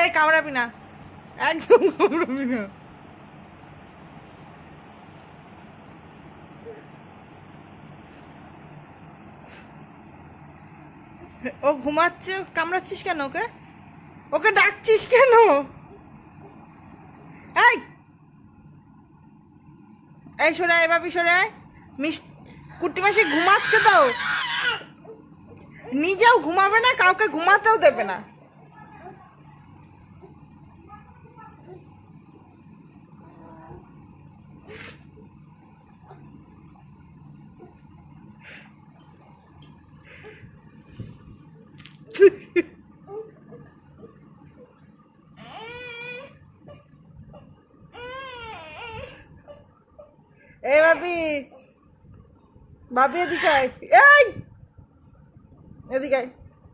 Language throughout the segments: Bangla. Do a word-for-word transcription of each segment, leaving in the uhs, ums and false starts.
এই কামড়াবি না, একদম কামড়াবি না। ও ঘুমাচ্ছে, কামড়াচ্ছিস কেন ওকে? ওকে ডাকছিস কেন? এই এই সরে আয় বাবি, সরে আয়। মিষ্টি কুট্টি মাসি ঘুমাচ্ছে তো, নিজেও ঘুমাবে না, কাউকে ঘুমাতেও দেবে না। এই বাবি, বাবি এদিকে আয়, এই এদিকে আয়।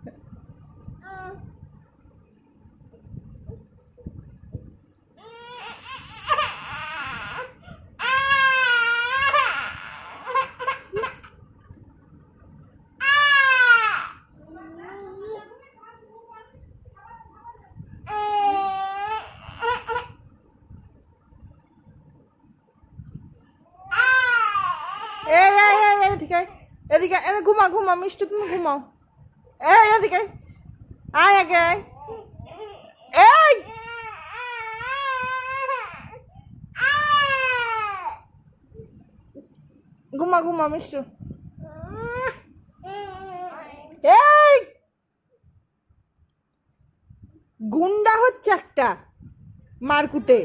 এদিকে এদিকে এদিকে ঘুমা ঘুমা মিষ্টি, তুমি ঘুমাও। এই এদিকে আয়, আগে আয়। এই ঘুমা ঘুমা মিষ্টি। এই গুন্ডা হচ্ছে একটা মারকুটে।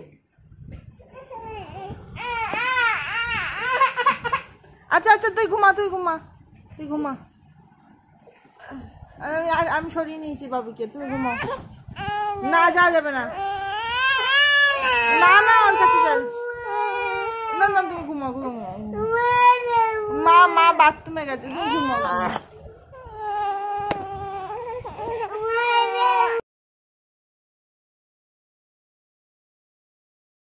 আচ্ছা আচ্ছা তুই ঘুমা, তুই ঘুমা, তুই ঘুমা। আমি আমি সরিয়ে নিয়েছি বাবুকে, তুমি ঘুমাও। না যাওয়া যাবে না, না না ওর কাছে যাই না, না তুমি ঘুমাও ঘুমাও। মা মা বাথরুমে গেছে, তুমি ঘুমাও।